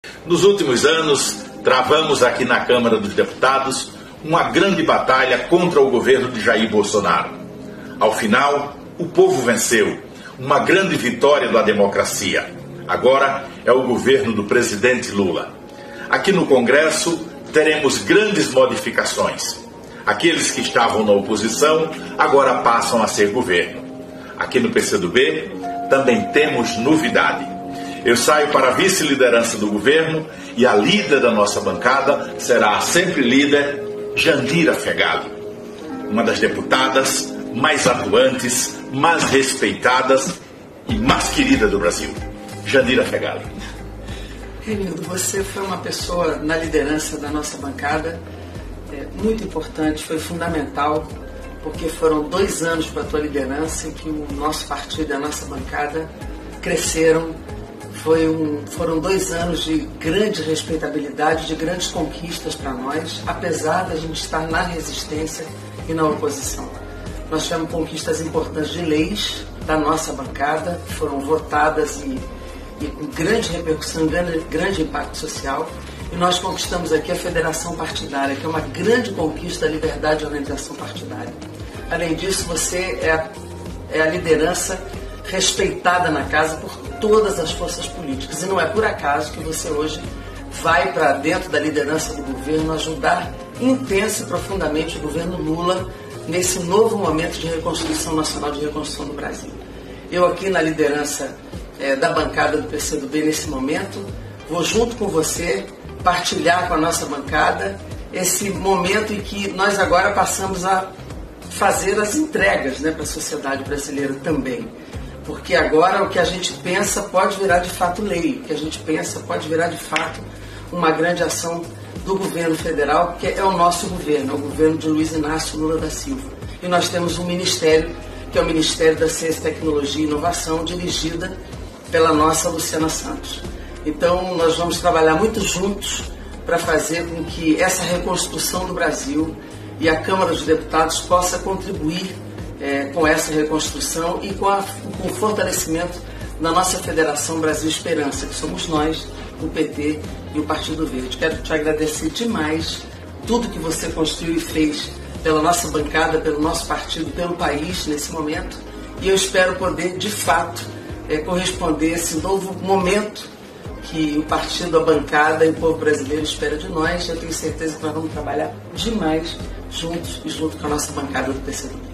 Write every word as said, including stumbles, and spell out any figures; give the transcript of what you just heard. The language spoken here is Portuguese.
Nos últimos anos, travamos aqui na Câmara dos Deputados uma grande batalha contra o governo de Jair Bolsonaro. Ao final, o povo venceu, uma grande vitória da democracia. Agora é o governo do presidente Lula. Aqui no Congresso, teremos grandes modificações. Aqueles que estavam na oposição agora passam a ser governo. Aqui no P C do B, também temos novidade. Eu saio para a vice-liderança do governo e a líder da nossa bancada será a sempre líder Jandira Fegali, uma das deputadas mais atuantes, mais respeitadas e mais queridas do Brasil. Jandira Fegali. Renildo, você foi uma pessoa na liderança da nossa bancada, é, muito importante, foi fundamental, porque foram dois anos para a tua liderança em que o nosso partido e a nossa bancada cresceram. Foi um, foram dois anos de grande respeitabilidade, de grandes conquistas para nós, apesar da gente estar na resistência e na oposição. Nós tivemos conquistas importantes de leis da nossa bancada, que foram votadas e, e com grande repercussão, grande, grande impacto social. E nós conquistamos aqui a federação partidária, que é uma grande conquista da liberdade de organização partidária. Além disso, você é a, é a liderança respeitada na casa por todas as forças políticas. E não é por acaso que você hoje vai para dentro da liderança do governo ajudar intensa e profundamente o governo Lula nesse novo momento de reconstrução nacional, de reconstrução do Brasil. Eu aqui na liderança é, da bancada do P C do B nesse momento, vou junto com você partilhar com a nossa bancada esse momento em que nós agora passamos a fazer as entregas, né, para a sociedade brasileira também. Porque agora o que a gente pensa pode virar de fato lei, o que a gente pensa pode virar de fato uma grande ação do governo federal, que é o nosso governo, é o governo de Luiz Inácio Lula da Silva. E nós temos um ministério, que é o Ministério da Ciência, Tecnologia e Inovação, dirigida pela nossa Luciana Santos. Então nós vamos trabalhar muito juntos para fazer com que essa reconstrução do Brasil e a Câmara dos Deputados possa contribuir É, com essa reconstrução e com, a, com o fortalecimento da nossa Federação Brasil Esperança, que somos nós, o P T e o Partido Verde. Quero te agradecer demais tudo que você construiu e fez pela nossa bancada, pelo nosso partido, pelo país nesse momento, e eu espero poder, de fato, é, corresponder a esse novo momento que o partido, a bancada e o povo brasileiro espera de nós. Eu tenho certeza que nós vamos trabalhar demais juntos e junto com a nossa bancada do P C do B.